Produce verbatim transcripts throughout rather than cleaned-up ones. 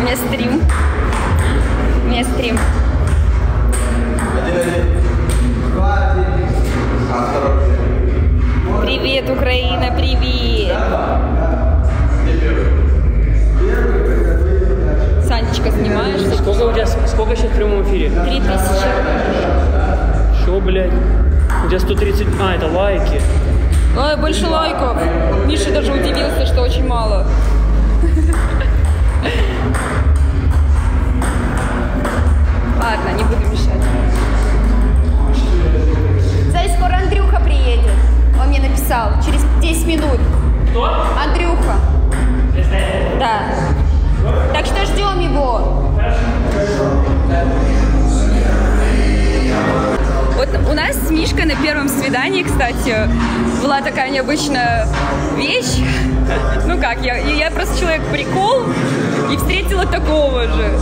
меня стрим. У меня стрим. Привет, Украина, привет! Санечка, снимаешь? Сколько у тебя, сколько сейчас в прямом эфире? Три тысячи. Что, блядь? У тебя сто тридцать... А, это лайки. Ой, больше лайков. Миша даже удивился, что очень мало. Ладно, не буду мешать. Зай, скоро Андрюха приедет. Он мне написал. Через десять минут. Кто? Андрюха. Да. Так что ждем его. Вот у нас с Мишкой на первом свидании, кстати, была такая необычная вещь. Ну как, я, я просто человек-прикол и встретила такого же.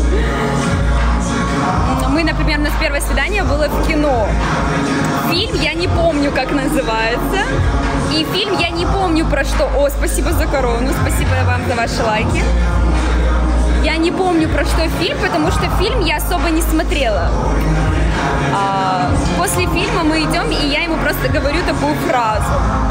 Мы, например, у нас первое свидание было в кино. Фильм я не помню, как называется. И фильм я не помню про что. О, спасибо за корону, спасибо вам за ваши лайки. Я не помню, про что фильм, потому что фильм я особо не смотрела. А, после фильма мы идем, и я ему просто говорю такую фразу.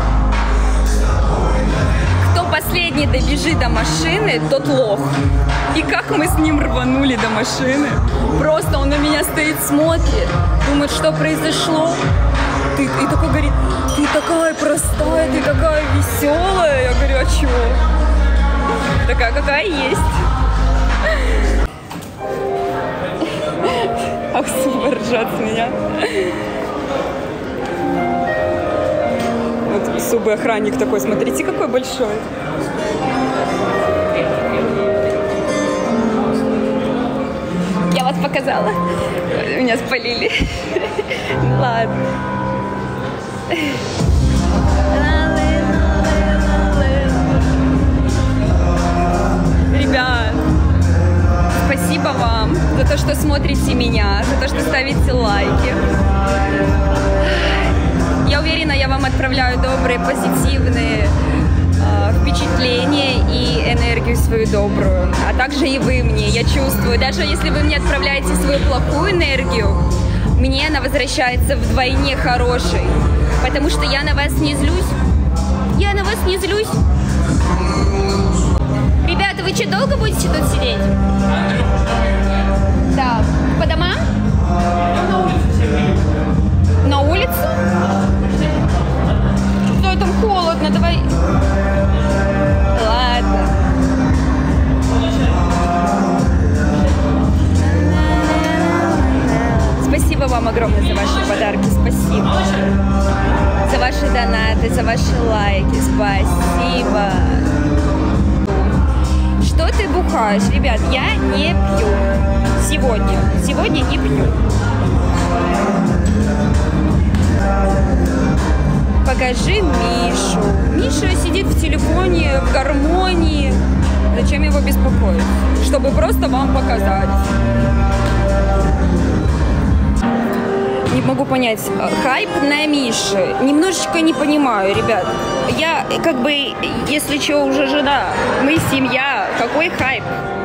Кто последний добежит до машины, тот лох. И как мы с ним рванули до машины. Просто он на меня стоит, смотрит, думает, что произошло. Ты, и такой говорит, ты такая простая, ты такая веселая. Я говорю, а чего? Такая, какая есть. Ах, супер, ржат с меня. Вот субый охранник такой, смотрите, какой большой. Я вас показала. Меня спалили. Ладно. Ребят, спасибо вам за то, что смотрите меня, за то, что ставите лайки. Я уверена, я вам отправляю добрые, позитивные э, впечатления и энергию свою добрую. А также и вы мне, я чувствую. Даже если вы мне отправляете свою плохую энергию, мне она возвращается вдвойне хорошей. Потому что я на вас не злюсь. Я на вас не злюсь. Ребята, вы что, долго будете тут сидеть? Да. По домам? На улице. На улице? Что там холодно, давай. Ладно. Спасибо вам огромное за ваши подарки. Спасибо. За ваши донаты, за ваши лайки. Спасибо. Что ты бухаешь? Ребят, я не пью. Сегодня. Сегодня не пью. Покажи Мишу. Миша сидит в телефоне, в гармонии. Зачем его беспокоить? Чтобы просто вам показать. Не могу понять. Хайп на Мише. Немножечко не понимаю, ребят. Я, как бы, если что, уже жена. Мы семья. Какой хайп?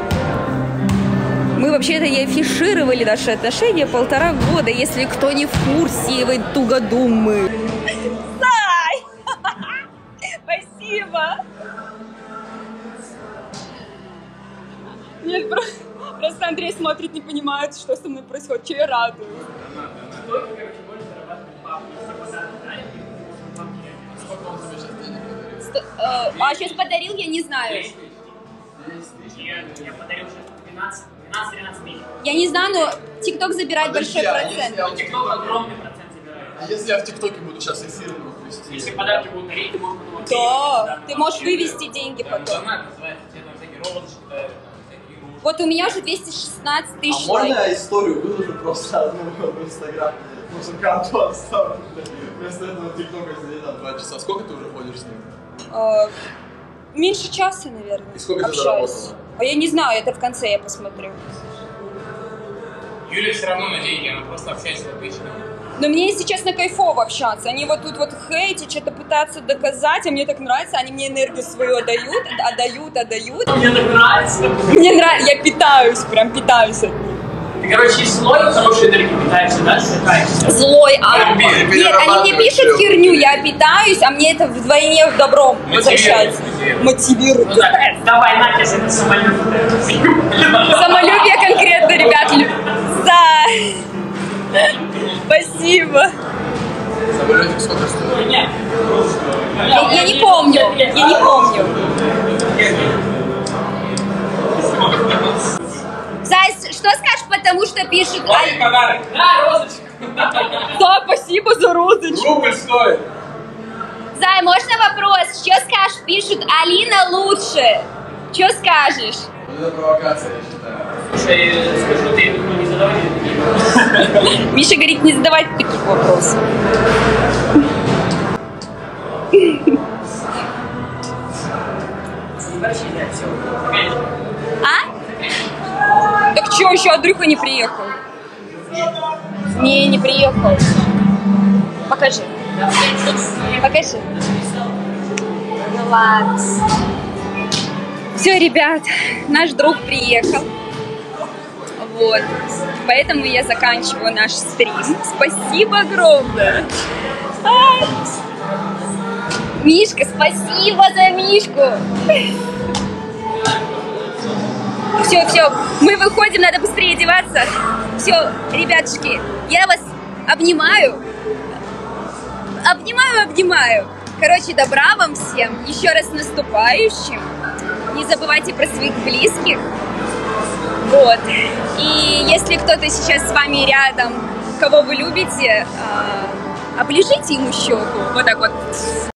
Мы вообще-то и афишировали наши отношения полтора года, если кто не в курсе, вы тугодумы. Сай! Спасибо! Нет, просто Андрей смотрит, не понимает, что со мной происходит, что я радуюсь. А сейчас подарил, я не знаю. Я подарил сейчас двенадцать-тринадцать тысяч. Я не знаю, но ТикТок забирает большой процент. ТикТок огромный процент забирает. А если я в ТикТоке буду сейчас эфир вести? Если подарки будут дарить, ты можешь потом... Да, ты можешь вывести деньги потом. Вот у меня уже двести шестнадцать тысяч А можно лайков. я историю выложу просто одну в Инстаграм? Музыканту оставлю. Вместо этого ТикТока сидеть там два часа. Сколько ты уже ходишь с ним? Э, меньше часа, наверное. И сколько ты общаюсь. заработала? А я не знаю, это в конце я посмотрю. Юля все равно на деньги, она просто общается отлично. Но мне, если честно, кайфово общаться. Они вот тут вот хейтят, что-то пытаются доказать, а мне так нравится. Они мне энергию свою отдают, отдают, отдают. Мне так нравится. Мне нравится, я питаюсь, прям питаюсь от них. Ты, короче, из слоя хорошей энергии питаешься, да? Питаешься. Злой, а Пере- нет, они мне пишут перерабатываешь херню, всё. я питаюсь, а мне это вдвойне добром возвращается. Мотивирует. Ну да, давай, Надя, за это самолюбие. Самолюбие конкретно, ребят. лю- Да. Спасибо. Самолетик сколько стоит? Нет. Я, я не помню, я не помню. Зайс, что скажешь, потому что пишут... Ой, подарок. Да, розочка. Да, спасибо за розочку. Рубль стоит. Зай, можно вопрос? Что скажешь? Пишут, Алина лучше. Что скажешь? Вот это провокация, я считаю. Слушай, скажу, ты ну, не задавай. Миша говорит, не задавать таких вопросов. Вообще, да, все. А? Так что, еще Андрюха не приехал? Не, не приехал. Покажи. Покажи. Ну ладно. Все, ребят, наш друг приехал. Вот. Поэтому я заканчиваю наш стрим. Спасибо огромное. А! Мишка, спасибо за Мишку. Все, все, мы выходим, надо быстрее одеваться. Все, ребятушки, я вас обнимаю. Обнимаю, обнимаю. Короче, добра вам всем. Еще раз с наступающим. Не забывайте про своих близких. Вот. И если кто-то сейчас с вами рядом, кого вы любите, оближите ему щеку. Вот так вот.